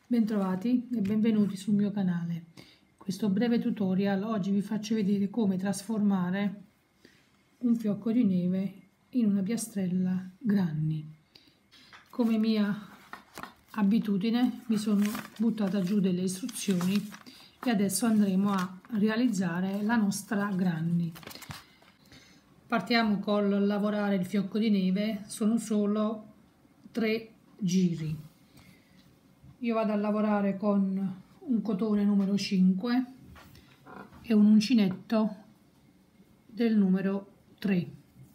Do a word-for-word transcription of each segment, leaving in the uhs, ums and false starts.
Bentrovati e benvenuti sul mio canale. In questo breve tutorial oggi vi faccio vedere come trasformare un fiocco di neve in una piastrella Granny. Come mia abitudine mi sono buttata giù delle istruzioni e adesso andremo a realizzare la nostra Granny. Partiamo col lavorare il fiocco di neve, sono solo tre giri. Io vado a lavorare con un cotone numero cinque e un uncinetto del numero tre.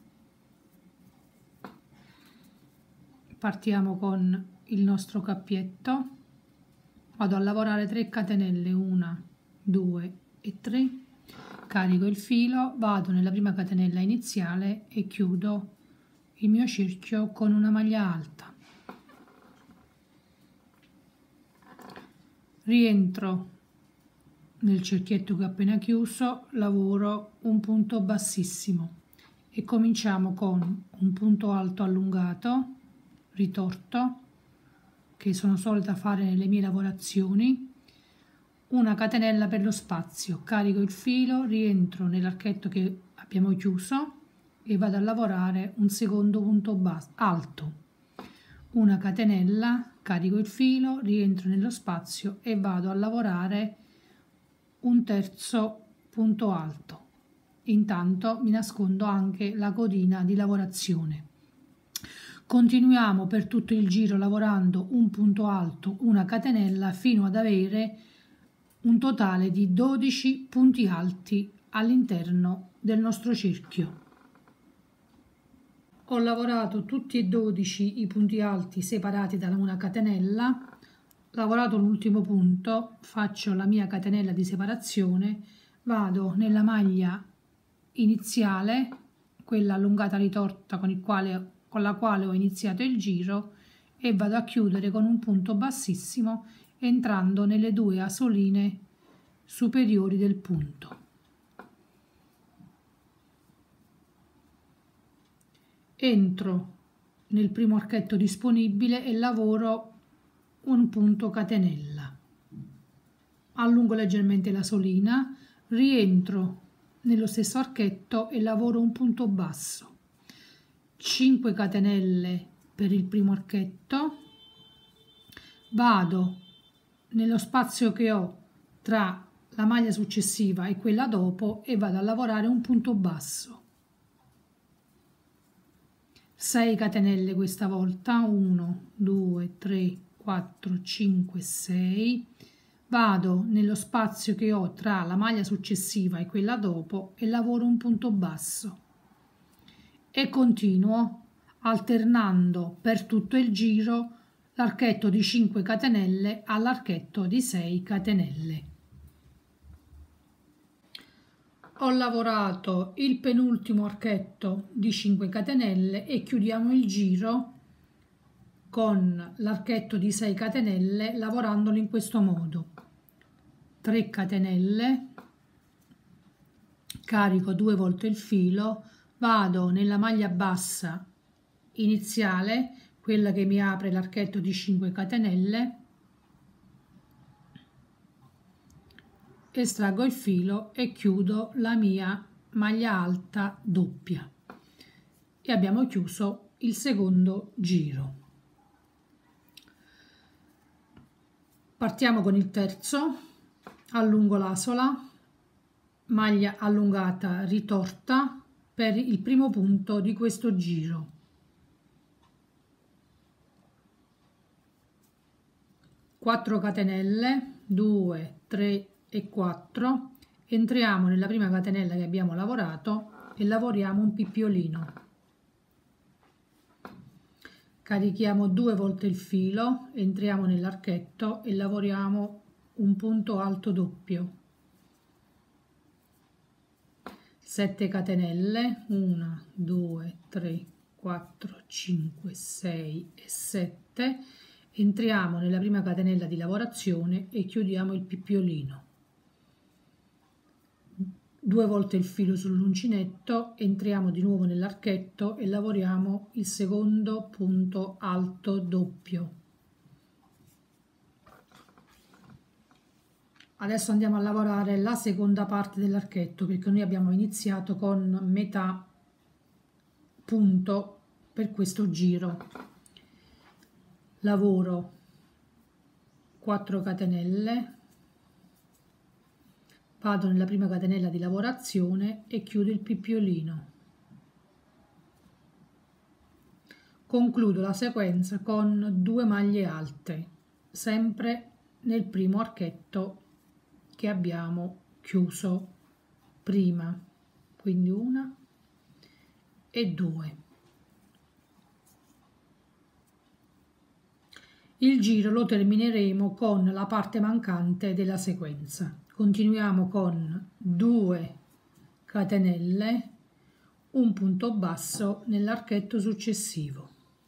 Partiamo con il nostro cappietto, vado a lavorare tre catenelle, una, due e tre, carico il filo, vado nella prima catenella iniziale e chiudo il mio cerchio con una maglia alta. Rientro nel cerchietto che ho appena chiuso, lavoro un punto bassissimo e cominciamo con un punto alto allungato, ritorto, che sono solita fare nelle mie lavorazioni, una catenella per lo spazio, carico il filo, rientro nell'archetto che abbiamo chiuso e vado a lavorare un secondo punto basso, alto, una catenella, carico il filo, rientro nello spazio e vado a lavorare un terzo punto alto. Intanto mi nascondo anche la codina di lavorazione. Continuiamo per tutto il giro lavorando un punto alto, una catenella, fino ad avere un totale di dodici punti alti all'interno del nostro cerchio. Ho lavorato tutti e dodici i punti alti separati da una catenella, lavorato l'ultimo punto, faccio la mia catenella di separazione, vado nella maglia iniziale, quella allungata ritorta con, il quale, con la quale ho iniziato il giro, e vado a chiudere con un punto bassissimo entrando nelle due asoline superiori del punto. Entro nel primo archetto disponibile e lavoro un punto catenella, allungo leggermente la solina, rientro nello stesso archetto e lavoro un punto basso, cinque catenelle per il primo archetto, vado nello spazio che ho tra la maglia successiva e quella dopo e vado a lavorare un punto basso, sei catenelle questa volta, uno, due, tre, quattro, cinque, sei, vado nello spazio che ho tra la maglia successiva e quella dopo e lavoro un punto basso e continuo alternando per tutto il giro l'archetto di cinque catenelle all'archetto di sei catenelle. Ho lavorato il penultimo archetto di cinque catenelle e chiudiamo il giro con l'archetto di sei catenelle lavorandolo in questo modo: tre catenelle, carico due volte il filo, vado nella maglia bassa iniziale, quella che mi apre l'archetto di cinque catenelle, estraggo il filo e chiudo la mia maglia alta doppia e abbiamo chiuso il secondo giro. Partiamo con il terzo, allungo l'asola, maglia allungata ritorta per il primo punto di questo giro, quattro catenelle, due, tre e quattro, entriamo nella prima catenella che abbiamo lavorato e lavoriamo un pippiolino, carichiamo due volte il filo, entriamo nell'archetto e lavoriamo un punto alto doppio, sette catenelle, uno, due, tre, quattro, cinque, sei e sette, entriamo nella prima catenella di lavorazione e chiudiamo il pippiolino, due volte il filo sull'uncinetto, entriamo di nuovo nell'archetto e lavoriamo il secondo punto alto doppio, adesso andiamo a lavorare la seconda parte dell'archetto, perché noi abbiamo iniziato con metà punto per questo giro. Lavoro quattro catenelle, vado nella prima catenella di lavorazione e chiudo il pippiolino. Concludo la sequenza con due maglie alte, sempre nel primo archetto che abbiamo chiuso prima, quindi una e due. Il giro lo termineremo con la parte mancante della sequenza. Continuiamo con due catenelle, un punto basso nell'archetto successivo,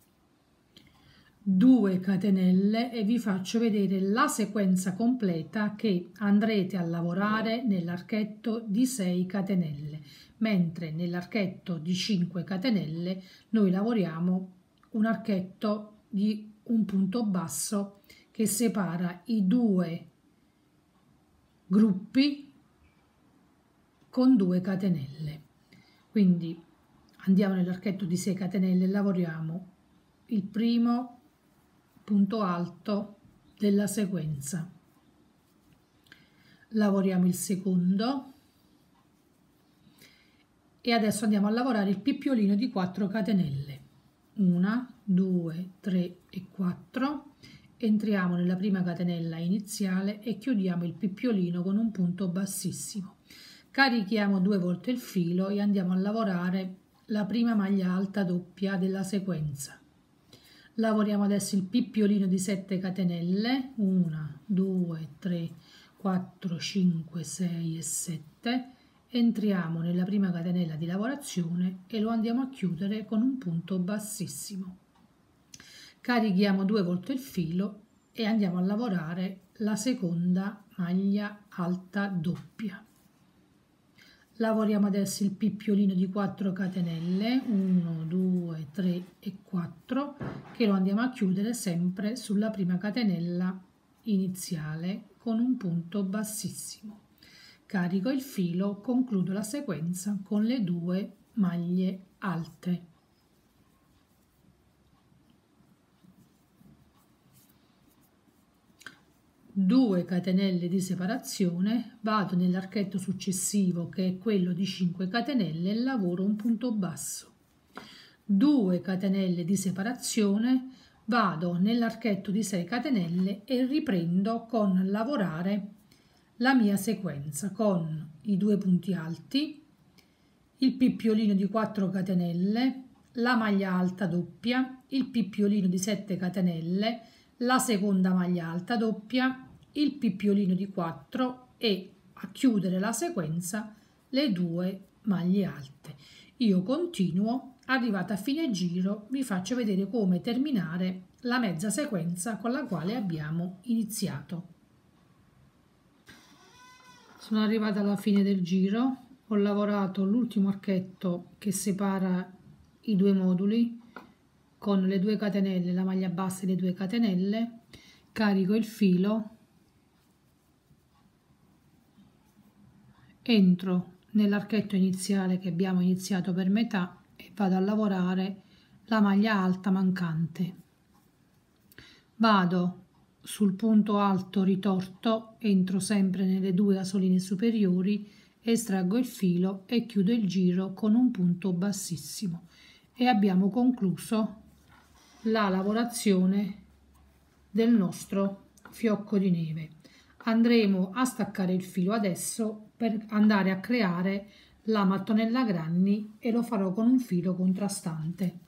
due catenelle e vi faccio vedere la sequenza completa che andrete a lavorare nell'archetto di sei catenelle, mentre nell'archetto di cinque catenelle noi lavoriamo un archetto di un punto basso che separa i due gruppi con due catenelle. Quindi andiamo nell'archetto di sei catenelle e lavoriamo il primo punto alto della sequenza, lavoriamo il secondo e adesso andiamo a lavorare il pippiolino di quattro catenelle, una, due, tre e quattro. Entriamo nella prima catenella iniziale e chiudiamo il pippiolino con un punto bassissimo. Carichiamo due volte il filo e andiamo a lavorare la prima maglia alta doppia della sequenza. Lavoriamo adesso il pippiolino di sette catenelle, una, due, tre, quattro, cinque, sei e sette. Entriamo nella prima catenella di lavorazione e lo andiamo a chiudere con un punto bassissimo. Carichiamo due volte il filo e andiamo a lavorare la seconda maglia alta doppia. Lavoriamo adesso il pippiolino di quattro catenelle, uno, due, tre e quattro, che lo andiamo a chiudere sempre sulla prima catenella iniziale con un punto bassissimo. Carico il filo, concludo la sequenza con le due maglie alte. due catenelle di separazione, vado nell'archetto successivo che è quello di cinque catenelle e lavoro un punto basso. due catenelle di separazione, vado nell'archetto di sei catenelle e riprendo con lavorare la mia sequenza con i due punti alti, il pippiolino di quattro catenelle, la maglia alta doppia, il pippiolino di sette catenelle, la seconda maglia alta doppia, il pippiolino di quattro e a chiudere la sequenza le due maglie alte. Io continuo, arrivata a fine giro vi faccio vedere come terminare la mezza sequenza con la quale abbiamo iniziato. Sono arrivata alla fine del giro, ho lavorato l'ultimo archetto che separa i due moduli con le due catenelle, la maglia bassa e le due catenelle, carico il filo, entro nell'archetto iniziale che abbiamo iniziato per metà e vado a lavorare la maglia alta mancante. Vado sul punto alto ritorto, entro sempre nelle due asoline superiori, estraggo il filo e chiudo il giro con un punto bassissimo e abbiamo concluso la lavorazione del nostro fiocco di neve. Andremo a staccare il filo adesso per andare a creare la mattonella granny e lo farò con un filo contrastante.